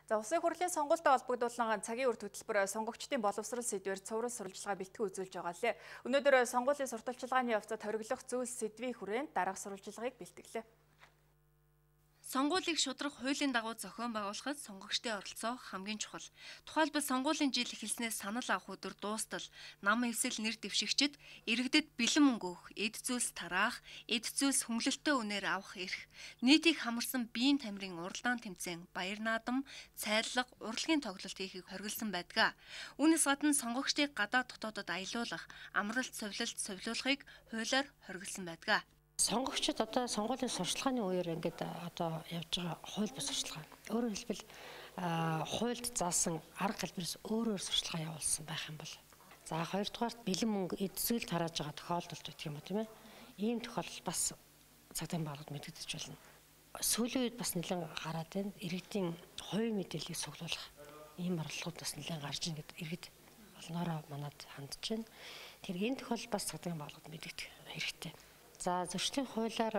За улсын хурлын сонгуультай холбогдуулан цагийн үр хөтөлбөр сонгогчдын боловсрол сэдвээр цовруул сурвалжлага бэлтгэн үзүүлж байгаа лээ. Өнөөдөр сонгуулийн сурталчилгааны явцад хориглох зүйл сэдвийн хүрээнд дараах сурвалжлагыг бэлтгэлээ. Сонгуулийг шударга хуулийн дагуу зохион байгуулахад сонгогчдын оролцоо хамгийн чухал. Тухайлбал сонгуулийн жил эхэлснээс санал авах өдөр дуустал нам эвсэл нэр дэвшигчид иргэдэд бэлэн мөнгө өгөх, эд зүйлс тараах, эд зүйлс хүнглэлттэй үнээр авах эрх, нийтийг хамарсан биеийн тамирын уралдаан тэмцээн, баяр наадам, цайллага, урлагийн тоглолт хийхийг хориглосон байдаг. Үүнээс гадна сонгогчдыг гадаад дотоодод аялуулах, амралт, совилуулахыг хуулиар хориглосон байдаг. Сонгогчид одоо сонгуулийн сурталчилгааны үеэр ингээд одоо явж байгаа хууль бус сурталчилгаа. Өөрөөр хэлбэл хуульд заасан арга хэлбэрээс өөрөөр сурталчилгаа явуулсан байх юм бол. За хоёрдугаарт бэлэн мөнгө эд зүйл тарааж байгаа тохиолдолд гэх юм уу тийм ээ. Ийм тохиолдол бас цагдаагийн байгууллагад мэдэгдэж байна. Сүүлийн үед бас нэлээд гараад байна. Иргэдийн хувийн мэдээллийг цуглуулах ийм орлогод бас нэлээд гарч ийн гэдэг иргэд олноороо манад хандж байна. Тэр энэ тохиолдол бас цагдаагийн байгууллагад мэдэгдэх хэрэгтэй. За зөрчлийн хуулиар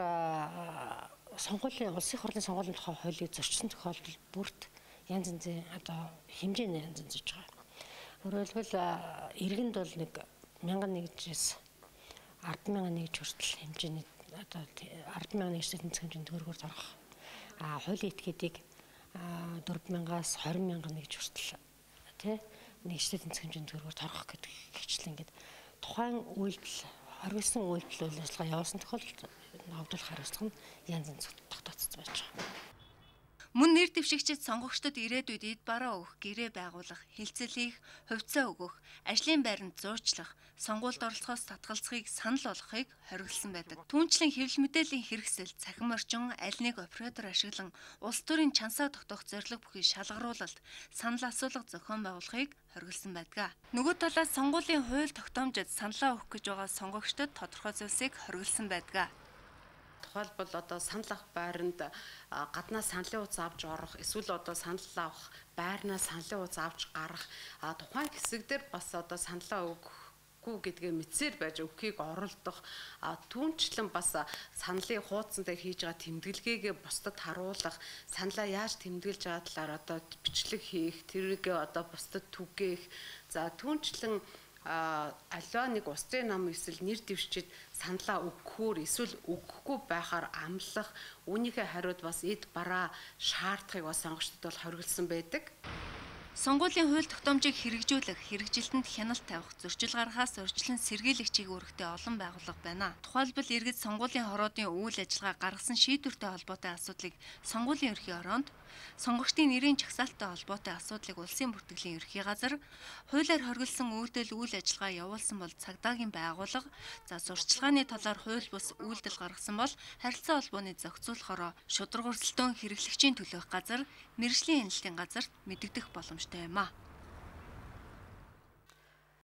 улсын хурлын сонгуулийн тухай хуулийг зөрчсөн тохиолдол бүрт янз янзын одоо хэмжээний янз янз гэж байгаа. Өөрөөр хэлбэл иргэнд бол 1001-ээс 100001 хүртэл хэмжээний одоо 100001 тэнцэх хэмжээний төгрөгөөр зарах. Хуулийн этгээдийг 4000-аас 20001 хүртэл тий нэгжтэй тэнцэх хэмжээний төгрөгөөр торгох гэдэг хичээл ингээд тухайн үйлдэл хоригдсан үйлдэл үйл ажиллагаа явуулсан тохиолдолд ногдуулах хариуцлага нь янз янз тогтооцсон байж байгаа. Мөн нэр дэвшигчид сонгогчдод ирээдүйд эд бараа өгөх, гэрээ байгуулах, хилцэл хийх, хувьцаа өгөх, ажлын байранд зуучлах, сонгуульд оролцохоос татгалзахыг санал болгохыг хориглосон байдаг. Түүнчлэн хэвлэл мэдээллийн хэрэгсэл, цахим орчин, аль нэг оператор ашиглан улс төрийн чансаа тогтоох зорилго бүхий шалгаруулалт, санал асуулга зохион байгуулахыг хориглосон байдаг. Нөгөө талаас сонгуулийн хууль тогтоомжид саналаа өгөх гэж байгаа сонгогчдод тодорхой зүйлсийг хориглосон байдаг. Тухайлбал одоо санал авах байранд гаднаас саналын утас авч орох, эсвэл одоо санал авах байрнаас саналын утас авч гарах тухайн хэсэг дээр бас одоо саналаа өгөхгүй гэдгээ мэдсээр байж өгөхийг оролдох, түүнчлэн бас саналын хуудсан дээр хийж байгаа тэмдэглэгээ бусдад харуулах, саналаа яаж тэмдэглэж байгаа талаар одоо бичлэг хийх, тэрийгээ одоо бусдад түгээх, за түүнчлэн аливаа нэг улсын нам эсвэл нэр дэвшчид саналаа өгөхөөр эсвэл өгөхгүй байхаар амлах, үүнийхээ хариуд бас эд бараа шаардахыг бас сонгогчдод бол хориглосон байдаг. Сонгуулийн хууль тогтоомжийг хэрэгжүүлэх, хэрэгжилтэнд хяналт тавих, зөрчил гаргахаас урьдчилан сэргийлэх чиглэлтэй олон байгууллага байна. Тухайлбал иргэд сонгуулийн хороодын үйл ажиллагаа гаргасан шийдвэртэй холбоотой асуудлыг сонгуулийн ерхий ороонд, сонгогчдын нэрийн чагсаалттай холбоотой асуудлыг улсын бүртгэлийн ерхий газар, хуулиар хориглосон үйлдэл үйл ажиллагаа явуулсан бол цагдаагийн байгууллага, за сурталчилгааны талаар хууль бус үйлдэл гаргасан бол харилцаа холбооны зохицуулахаараа шударга өрсөлдөөн хэрэглэгчийн төлөөх газар, мэргэжлийн хяналтын газарт мэдэгдэх боломжтой юм а.